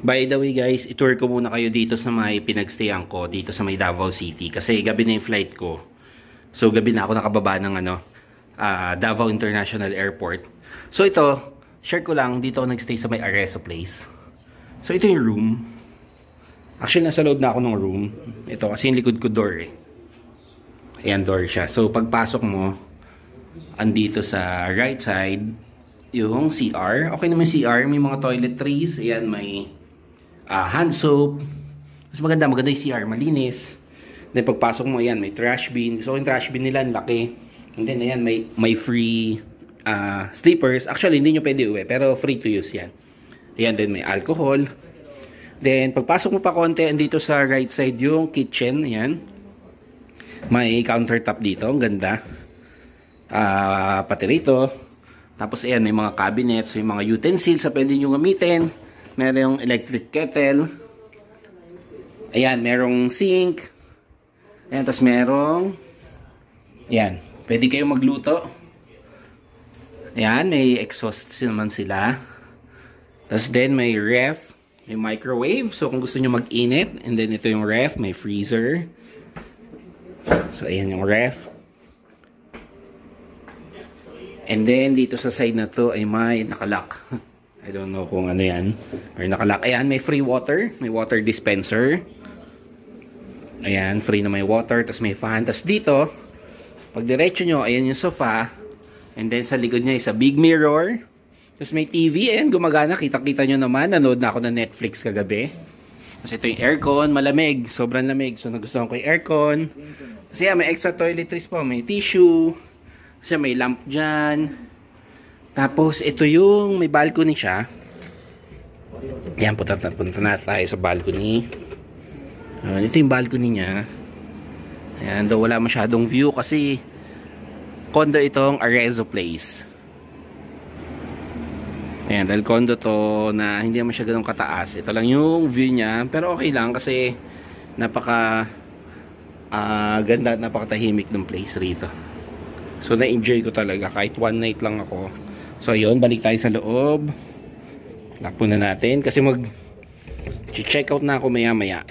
By the way guys, itour ko muna kayo dito sa may pinagstayan ko, dito sa may Davao City. Kasi gabi na yung flight ko. So gabi na ako nakababa ng Davao International Airport. So ito, share ko lang, dito ako nagstay sa may Arezo Place. So ito yung room. Actually nasa loob na ako ng room. Ito kasi yung likod ko door eh. Ayan door siya. So pagpasok mo, andito sa right side, yung CR. Okay naman CR, may mga toiletries. Ayan, may hand soap. Mas maganda yung CR, malinis. Then pagpasok mo, ayan, may trash bin. So yung trash bin nila, laki. And then ayan, may free sleepers. Actually, hindi nyo pwede uwi, pero free to use yan. Ayan, then may alcohol. Then pagpasok mo pa konti, andito sa right side yung kitchen. Ayan. May countertop dito, ang ganda. Pati rito. Tapos ayan, may mga cabinets, may mga utensils sa pwede nyo gamitin. Merong electric kettle. Ayan, merong sink. Ayan, tapos merong ayan, pwede kayong magluto. Ayan, may exhaust naman sila. Tapos then may ref, may microwave. So kung gusto nyo mag-init. And then ito yung ref, may freezer. So ayan yung ref. And then dito sa side na to ay may nakalock. I don't know kung ano yan. May nakalock. Ayan, may free water. May water dispenser. Ayan, free na may water. Tapos may fan. Tapos dito, pag diretso nyo, ayan yung sofa. And then sa likod niya is a big mirror. Tapos may TV. Ayan, gumagana. Kita-kita nyo naman. Nanood na ako ng Netflix kagabi. Tapos ito yung aircon. Malamig. Sobrang lamig. So nagustuhan ko yung aircon. Kasi may extra toiletries po. May tissue. Kasi may lamp dyan. Tapos ito yung may balcony siya. Ayan, punta na tayo sa balcony. Ito yung balcony niya. Ayan, daw wala masyadong view kasi condo itong Arezo Place. Ayan, dahil condo to na hindi naman siya ganun kataas. Ito lang yung view niya. Pero okay lang kasi napaka ganda at napakatahimik ng place rito. So na-enjoy ko talaga kahit one night lang ako. So ayun, balik tayo sa loob. Lock na natin kasi mag-check out na ako maya maya.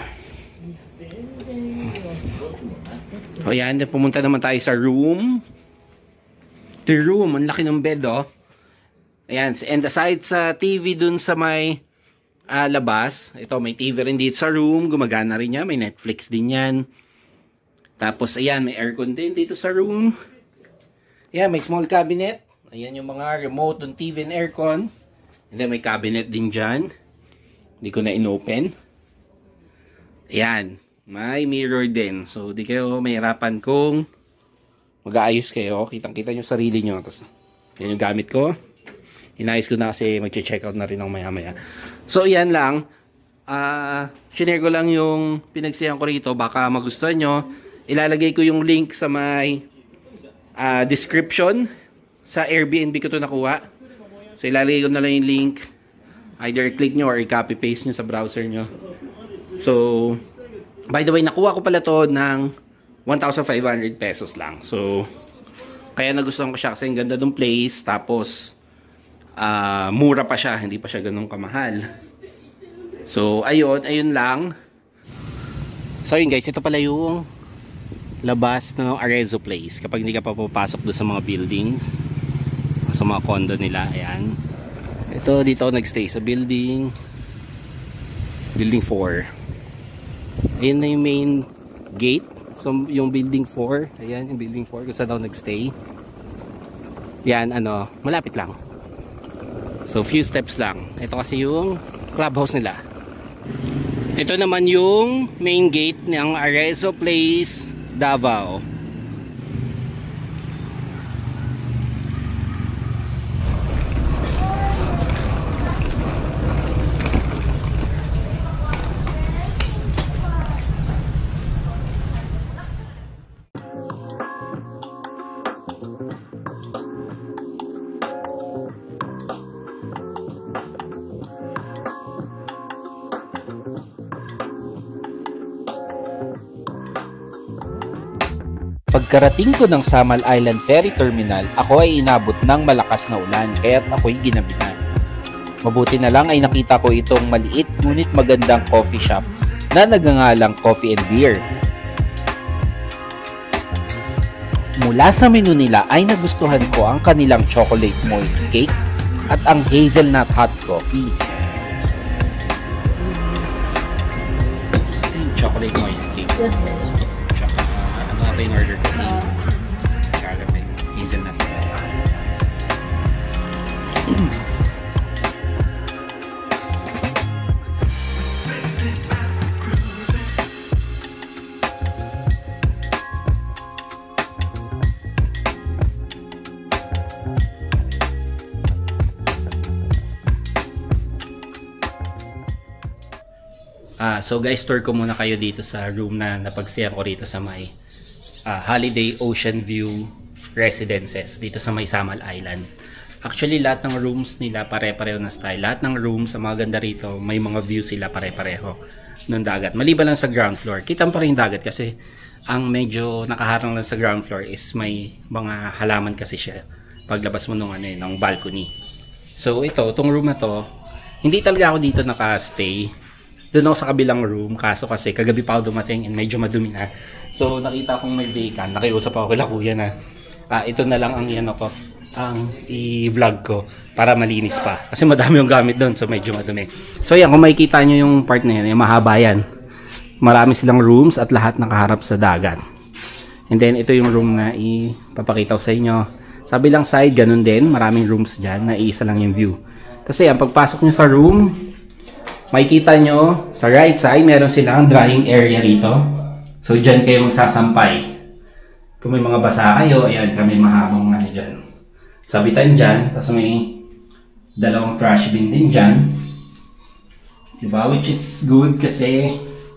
O yan, pumunta naman tayo sa room. The room, ang laki ng bed oh. Ayan, and aside sa TV dun sa may labas, ito may TV rin dito sa room, gumagana rin niya, may Netflix din yan. Tapos ayan, may aircon din dito sa room. Ayan, may small cabinet. Ayan yung mga remote ng TV and aircon. And then may cabinet din dyan. Hindi ko na inopen. Ayan, may mirror din. So di kayo mahirapan kung mag-aayos kayo. Kitang-kita nyo sarili nyo. Tapos, yan yung gamit ko. Inayos ko na kasi mag-check out na rin ng maya-maya. So yan lang. Share ko lang yung pinagsayan ko rito. Baka magustuhan nyo. Ilalagay ko yung link sa may description. Sa Airbnb ko to nakuha. So ilalagay ko na lang yung link. Either click nyo or i-copy paste nyo sa browser nyo. So by the way, nakuha ko pala to ng 1,500 pesos lang. So kaya nagustuhan ko siya kasi ang ganda ng place. Tapos mura pa siya. Hindi pa siya ganun kamahal. So ayun lang. So yun guys, ito pala yung labas ng Arezo Place. Kapag hindi ka pa papasok doon sa mga buildings, sa mga condo nila, ayan. Ito, dito ako nagstay sa building 4. Ayan na yung main gate. So, yung building 4, ayan yung building 4 kung saan ako nagstay. Yan, malapit lang. So, few steps lang. Ito kasi yung clubhouse nila. Ito naman yung main gate ng Arezo Place, Davao. Pagkarating ko ng Samal Island Ferry Terminal, ako ay inabot ng malakas na ulan kaya't ako'y ginabihan. Mabuti na lang ay nakita ko itong maliit ngunit magandang coffee shop na nagngangalang Coffee and Beer. Mula sa menu nila ay nagustuhan ko ang kanilang chocolate moist cake at ang hazelnut hot coffee. Chocolate moist cake. Yes, boss. Tsaka ano nga ba yung order ko? Caramel, hazelnut. So guys, tour ko muna kayo dito sa room na napagstayan ko rito sa may Holiday Ocean View Residences dito sa may Samal Island. Actually, lahat ng rooms nila pare-pareho na style. Lahat ng rooms, sa mga ganda rito, may mga view sila pare-pareho ng dagat. Maliban lang sa ground floor. Kita pa rin yung dagat kasi ang medyo nakaharang lang sa ground floor is may mga halaman kasi siya paglabas mo nung ng balcony. So itong room na to, hindi talaga ako dito naka-stay. Doon ako sa kabilang room, kaso kasi kagabi pa ako dumating and medyo madumi na. So nakita kong may vacant, nakiusap ako kila kuya na ito na lang ang ang i-vlog ko para malinis pa. Kasi madami yung gamit doon, so medyo madumi. So yan, kung makikita nyo yung part na yan, mahaba yan. Marami silang rooms at lahat nakaharap sa dagat. And then ito yung room na ipapakita ko sa inyo. Sa bilang side, ganun din, maraming rooms dyan, na iisa lang yung view. Kasi yan, pagpasok nyo sa room, makikita nyo, sa right side, meron silang drying area rito. So, dyan kayo magsasampay. Kung may mga basa kayo, ayan, kami mahabang dyan. Sabitan dyan, tapos may dalawang trash bin din dyan. Diba? Which is good kasi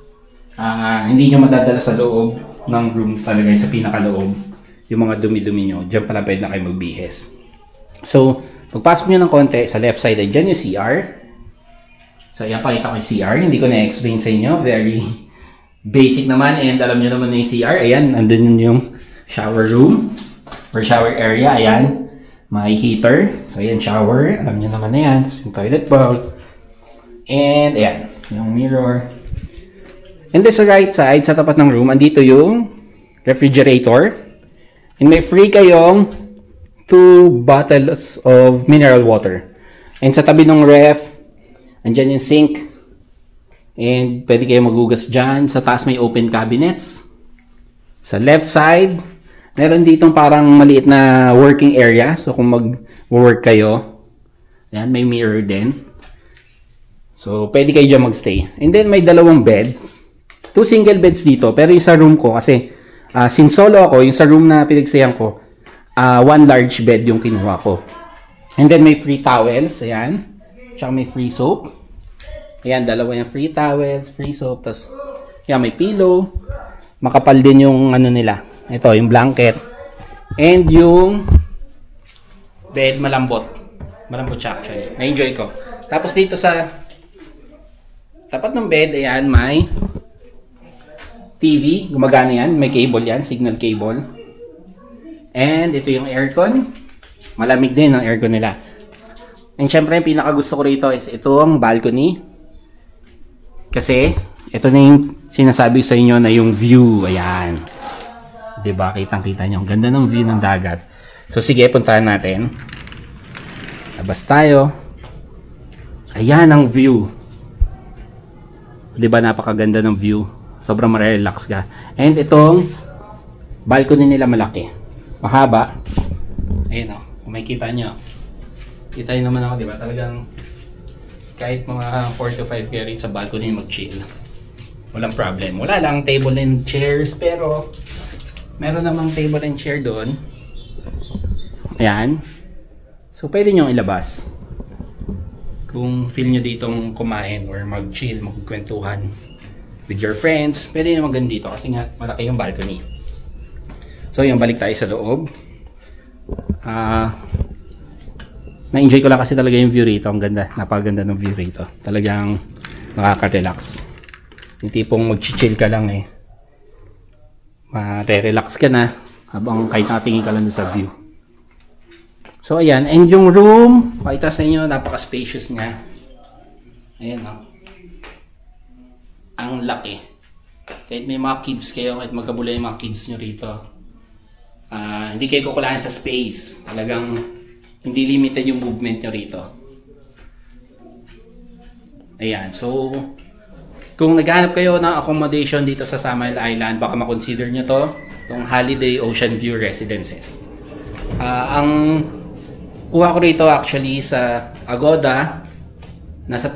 hindi nyo madadala sa loob ng room talaga, sa pinakaloob. Yung mga dumi-dumi nyo, dyan pala pwede na kayo magbihes. So, pagpasok nyo ng konti, sa left side ay dyan yung CR. So, yan, pakita ko yung CR. Hindi ko na-explain sa inyo. Very basic naman. And alam nyo naman na yung CR. Ayan, nandun yung shower room or shower area. Ayan, may heater. So, ayan, shower. Alam nyo naman na yan. Yung toilet bowl. And, ayan, yung mirror. And then sa right side, sa tapat ng room, andito yung refrigerator. And may free kayong 2 bottles of mineral water. And sa tabi ng ref, andyan yung sink. And pwede kayo magugas dyan. Sa taas may open cabinets. Sa left side, meron ditong parang maliit na working area. So kung mag-work kayo, ayan, may mirror din. So pwede kayo dyan magstay. And then may dalawang bed. 2 single beds dito. Pero yung sa room ko, kasi since solo ako, yung sa room na pinagsayan ko, 1 large bed yung kinuha ko. And then may free towels. Ayan. Tsaka may free soap. Ayan, dalawa yung free towels, free soap. Tapos, yan, may pillow. Makapal din yung nila. Ito, yung blanket. And yung bed, malambot. Malambot siya actually. Na-enjoy ko. Tapos dito sa tapat ng bed, ayan, may TV. Gumagana yan. May cable yan. Signal cable. And ito yung aircon. Malamig din ang aircon nila. And syempre, yung pinakagusto ko rito is itong balcony. Kasi, ito na yung sinasabi sa inyo na yung view. Ayan. Diba? Kitang-kita nyo. Ang ganda ng view ng dagat. So, sige, puntahan natin. Labas tayo. Ayan ang view. Diba? Napakaganda ng view. Sobrang marelax ka. And itong balcony nila malaki. Mahaba. Ayan o. Kung makikita nyo. Kita nyo naman ako, di ba? Talagang kahit mga 4 to 5 kayo rin sa balcony mag-chill. Walang problem. Wala lang table and chairs, pero meron namang table and chair doon. Ayan. So, pwede nyo ilabas. Kung feel nyo ditong kumain or mag-chill, magkwentuhan with your friends, pwede nyo mag dito kasi nga malaki yung balcony. So, yung balik tayo sa loob. Na-enjoy ko lang kasi talaga yung view rito. Ang ganda. Napakaganda ng view rito. Talagang nakaka-relax. Yung tipong mag-chill ka lang mare-relax ka na habang kahit nakatingin ka lang sa view. So ayan, and yung room, pakita sa inyo, napaka-spacious niya. Ayan o. Ang laki. Kahit may mga kids kayo, kahit magkabula yung mga kids nyo rito, hindi kayo kukulangan sa space. Talagang hindi limited yung movement nyo rito. Ayan, so kung naghahanap kayo ng accommodation dito sa Samael Island, baka makonsider nyo to, itong Holiday Ocean View Residences. Ang kuha ko rito actually sa Agoda, nasa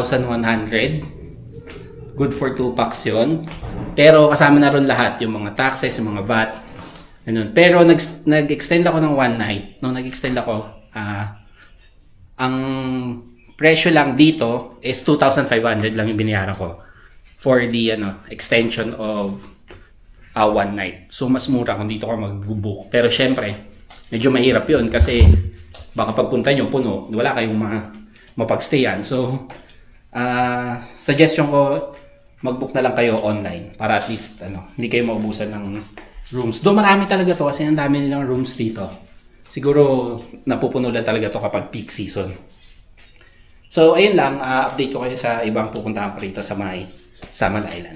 3,100. Good for 2 packs yun. Pero kasama na ron lahat, yung mga taxes, yung mga VAT. Ganun. Pero nag-extend ako ng one night. Nung nag-extend ako, ang presyo lang dito is 2,500 lang yung binayaran ko for the extension of one night. So mas mura kung dito ka mag-book. Pero syempre, medyo mahirap yun kasi baka pagpunta nyo puno, wala kayong mapagstayan. So suggestion ko, mag-book na lang kayo online para at least hindi kayo maubusan ng rooms. Doon marami talaga to kasi ang dami nilang rooms dito. Siguro napupuno lang talaga to kapag peak season. So ayun lang, update ko kayo sa ibang pupuntahan ko rito sa may Samael Island.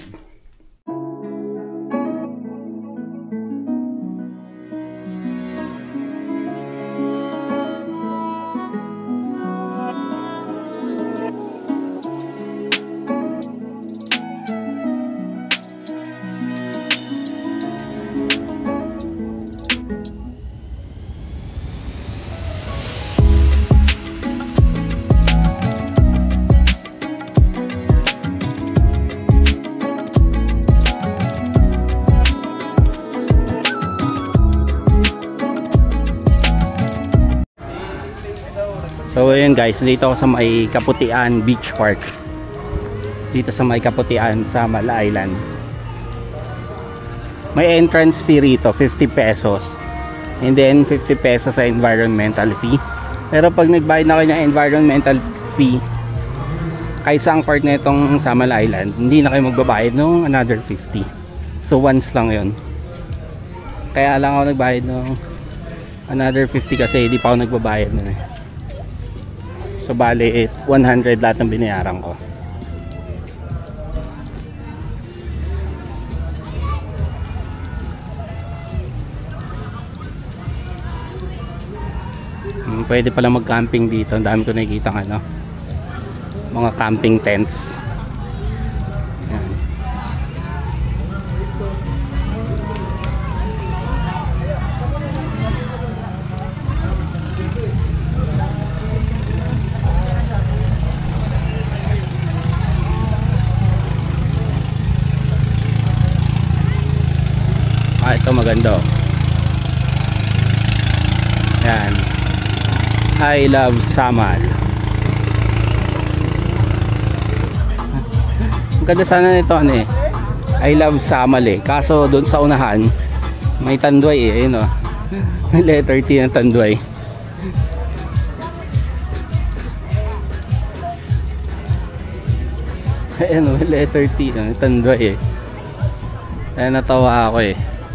So ayun guys, dito ako sa may Kaputian Beach Park. Dito sa may Kaputian, Samael Island. May entrance fee rito, 50 pesos. And then 50 pesos sa environmental fee. Pero pag nagbayad na kayo ng environmental fee, kahit saang part na itong Samael Island, hindi na kayo magbabayad ng another 50. So once lang yun. Kaya lang ako nagbayad ng another 50 kasi hindi pa ako nagbabayad na eh. So bali 100 lahat ng binayaran ko. Pwede pala mag-camping dito. Ang dami ko nakikita mga camping tents. Yan. Ito maganda. Yan. I love Samael. Ang ganda sana nito I love Samael kaso doon sa unahan may Tanduay ayun o. May letter T ng Tanduay. Ayun o, may letter T ng Tanduay Kaya natawa ako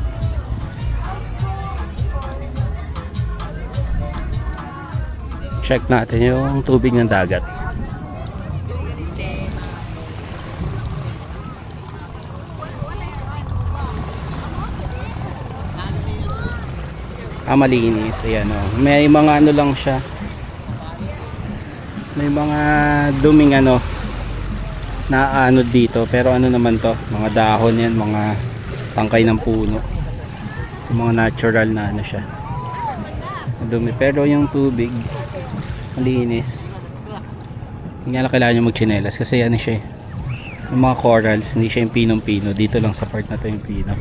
Check natin yung tubig ng dagat. Malinis. Ayan o. May mga lang siya. May mga duming na dito. Pero naman to? Mga dahon yan. Mga tangkay ng puno. So, mga natural na siya. Dumi. Pero yung tubig malinis. Hindi na kailangan nyo magchinelas kasi siya yung mga corals, hindi siya yung pinong-pino. Dito lang sa part na to yung pino.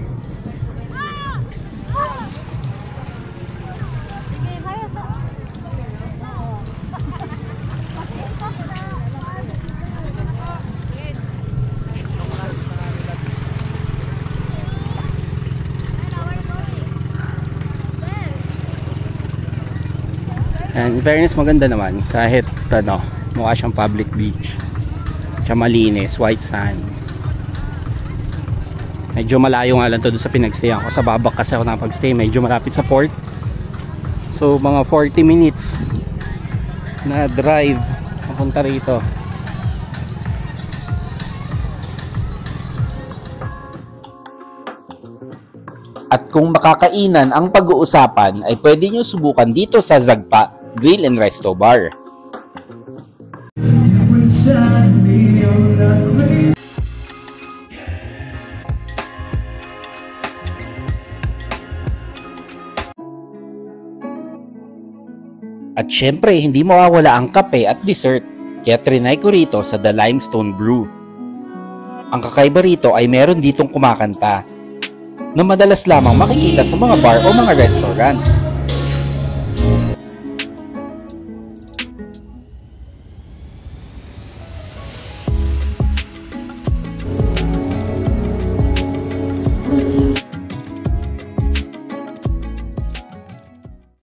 And in fairness, maganda naman kahit mukha siyang public beach. Siya malinis, white sand. Medyo malayo nga lang to doon sa pinagstayan ko. Sa Babak kasi ako napagstay, medyo malapit sa port. So mga 40 minutes na drive papunta rito. At kung makakainan ang pag-uusapan ay pwede nyo subukan dito sa Zagpa Grill and Resto Bar. At syempre hindi mawawala ang kape at dessert, kaya trinay ko rito sa The Limestone Brew. Ang kakaiba rito ay meron ditong kumakanta na madalas lamang makikita sa mga bar o mga restaurant.